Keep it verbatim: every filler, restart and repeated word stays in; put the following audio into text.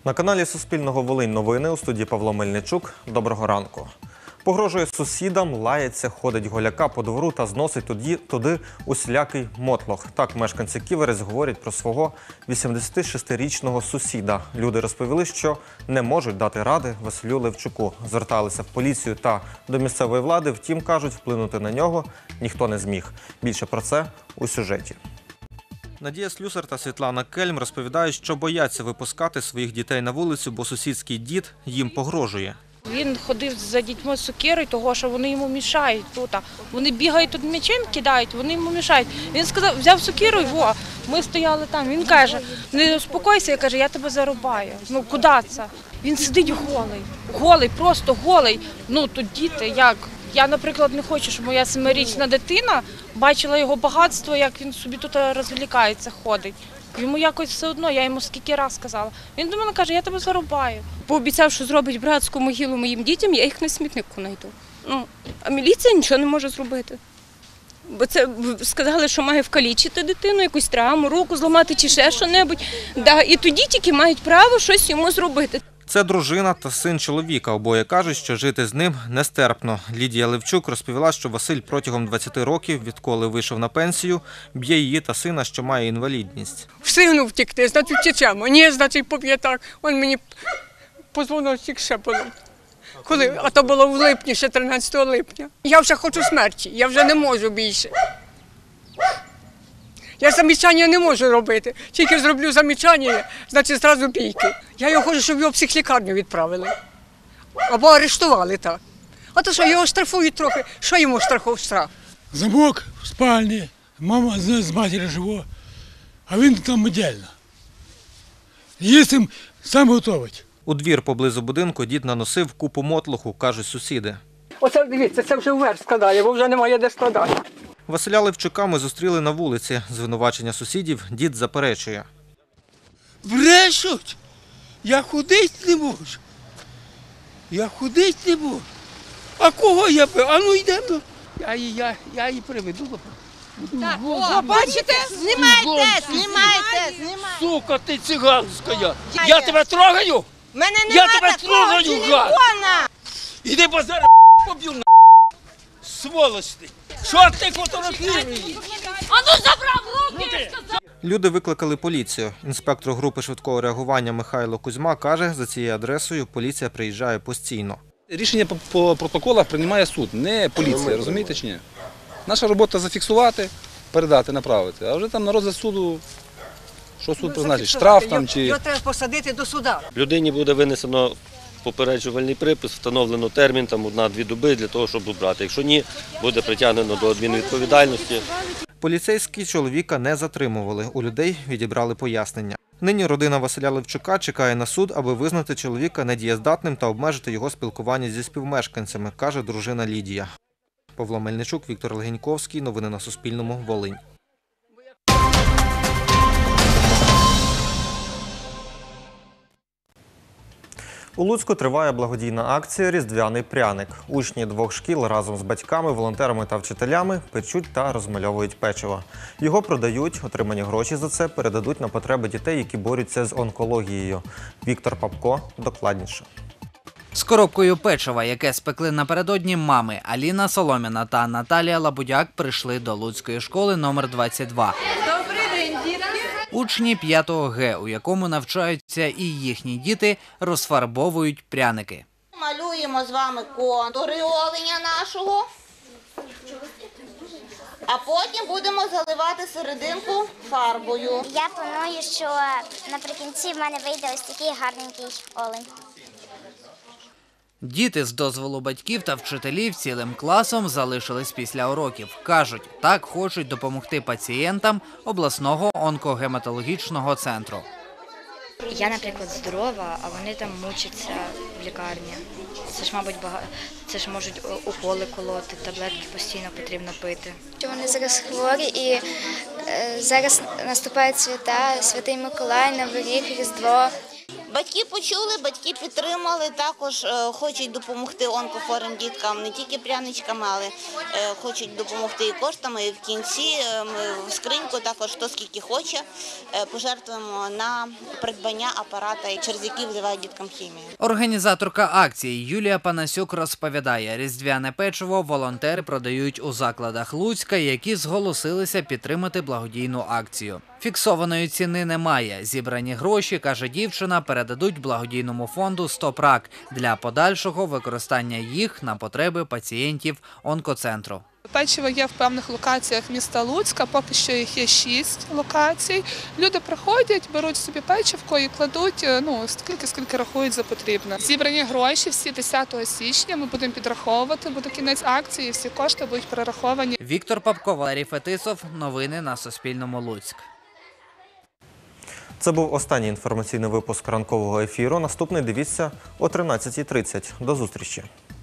На каналі Суспільного Волинь новини, у студії Павло Мельничук. Доброго ранку. Погрожує сусідам, лається, ходить голяка по двору та зносить туди, туди усілякий мотлох. Так мешканці Ківерець говорять про свого вісімдесятишестирічного сусіда. Люди розповіли, що не можуть дати ради Василю Левчуку. Зверталися в поліцію та до місцевої влади, втім, кажуть, вплинути на нього ніхто не зміг. Більше про це у сюжеті. Надія Слюсар та Світлана Кельм розповідають, що бояться випускати своїх дітей на вулицю, бо сусідський дід їм погрожує. Він ходив за дітьми з сокирою, того, що вони йому мішають тут. Вони бігають тут м'ячем, кидають, вони йому мішають. Він сказав, взяв сокиру, і во, ми стояли там. Він каже, не успокойся, я кажу, я тебе зарубаю. Ну, куди це? Він сидить голий, голий, просто голий. Ну, тут діти, як? Я, наприклад, не хочу, щоб моя семирічна дитина бачила його багатство, як він собі тут розвлікається, ходить. Йому якось все одно, я йому скільки раз сказала. Він до мене каже, я тебе зарубаю. Пообіцяв, що зробить братську могилу моїм дітям, я їх на смітнику знайду. Ну, а міліція нічого не може зробити. Бо це сказали, що має вкалічити дитину, якусь травму, руку зламати чи ще що-небудь. Да, і тоді тільки мають право щось йому зробити. Це дружина та син чоловіка. Обоє кажуть, що жити з ним нестерпно. Лідія Левчук розповіла, що Василь протягом двадцяти років, відколи вийшов на пенсію, б'є її та сина, що має інвалідність. Встигнув втекти, значить втечемо. Ні, значить поб'є так. Він мені позвонив, тільки ще було. Коли? А то було в липні, ще тринадцятого липня. Я вже хочу смерті, я вже не можу більше. Я замічання не можу робити. Тільки зроблю замічання, значить зразу бійки. Я його хочу, щоб його в психлікарню відправили. Або арештували так. А то що, його штрафують трохи. Що йому штрафов штраф? Замок в спальні, мама з, з матір'ю живе, а він там віддільно. Їсть їм сам готовить. У двір поблизу будинку дід наносив купу мотлоху, кажуть сусіди. Оце, дивіться, це вже вверх складає, бо вже немає де складати. Василя Левчука ми зустріли на вулиці. Звинувачення сусідів дід заперечує. Брешуть! Я ходити не можу. Я ходити не можу. А кого я бив? А ну йдемо. Я її, я, я її приведу. Так, о, бачите? Знімайте, знімайте, знімайте. Сука, ти циганська. Я, я тебе трогаю? Мене не Я треба тебе трогаю, трогати, гад! телефона. Іди бо зараз поб'ю на. Сволоч ти. Що ти фотографуєш? А ну забрав руки! Люди викликали поліцію. Інспектор групи швидкого реагування Михайло Кузьма каже, за цією адресою поліція приїжджає постійно. Рішення по, по протоколах приймає суд, не поліція, розумієте чи ні? Наша робота зафіксувати, передати, направити, а вже там на розгляд суду, що суд призначить, штраф там чи… Його треба посадити до суда. Людині буде винесено попереджувальний припис, встановлено термін, там одна-дві доби для того, щоб убрати. Якщо ні, буде притягнено до адмінвідповідальності. Поліцейські чоловіка не затримували. У людей відібрали пояснення. Нині родина Василя Левчука чекає на суд, аби визнати чоловіка недієздатним та обмежити його спілкування зі співмешканцями, каже дружина Лідія. Павло Мельничук, Віктор Легеньковський. Новини на Суспільному. Волинь. У Луцьку триває благодійна акція «Різдвяний пряник». Учні двох шкіл разом з батьками, волонтерами та вчителями печуть та розмальовують печиво. Його продають, отримані гроші за це передадуть на потреби дітей, які борються з онкологією. Віктор Попко докладніше. З коробкою печива, яке спекли напередодні мами Аліна Соломіна та Наталія Лабудяк, прийшли до Луцької школи номер двадцять два. Добрий день, дітки. Учні п'ятого Г, у якому навчаються і їхні діти, розфарбовують пряники. Малюємо з вами контури оленя нашого, а потім будемо заливати серединку фарбою. Я планую, що наприкінці в мене вийде ось такий гарненький олень. Діти з дозволу батьків та вчителів цілим класом залишились після уроків. Кажуть, так хочуть допомогти пацієнтам обласного онкогематологічного центру. Я, наприклад, здорова, а вони там мучаться в лікарні. Це ж, мабуть, багато, це ж можуть уколи колоти, таблетки постійно потрібно пити. Вони зараз хворі і е, зараз наступають свята, Святий Миколай, Новий рік, Різдво. Батьки почули, батьки підтримали, також е, хочуть допомогти онкохворим діткам не тільки пряничками, але е, хочуть допомогти і коштами. І в кінці е, ми в скриньку також хто скільки хоче е, пожертвуємо на придбання апарата, через який вливають діткам хімію. Організаторка акції Юлія Панасюк розповідає, різдвяне печиво волонтери продають у закладах Луцька, які зголосилися підтримати благодійну акцію. Фіксованої ціни немає. Зібрані гроші, каже дівчина, передадуть благодійному фонду «Стоп-рак» для подальшого використання їх на потреби пацієнтів онкоцентру. Печиво є в певних локаціях міста Луцька, поки що їх є шість локацій. Люди приходять, беруть собі печивко і кладуть, ну, скільки, скільки рахують за потрібне. Зібрані гроші всі десятого січня ми будемо підраховувати, буде кінець акції, всі кошти будуть перераховані. Віктор Попко, Валерій Фетисов. Новини на Суспільному. Луцьк. Це був останній інформаційний випуск ранкового ефіру. Наступний дивіться о тринадцятій тридцять. До зустрічі.